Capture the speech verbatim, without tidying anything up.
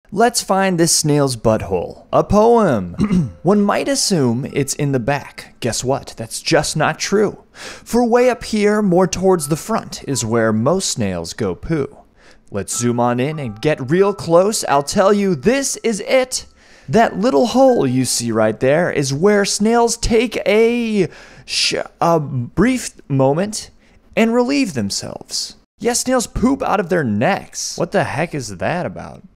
Let's find this snail's butthole. A poem. One might assume it's in the back. Guess what? That's just not true. For way up here, more towards the front, is where most snails go poo. Let's zoom on in and get real close. I'll tell you, this is it. That little hole you see right there is where snails take a, sh a brief moment and relieve themselves. Yes, snails poop out of their necks. What the heck is that about?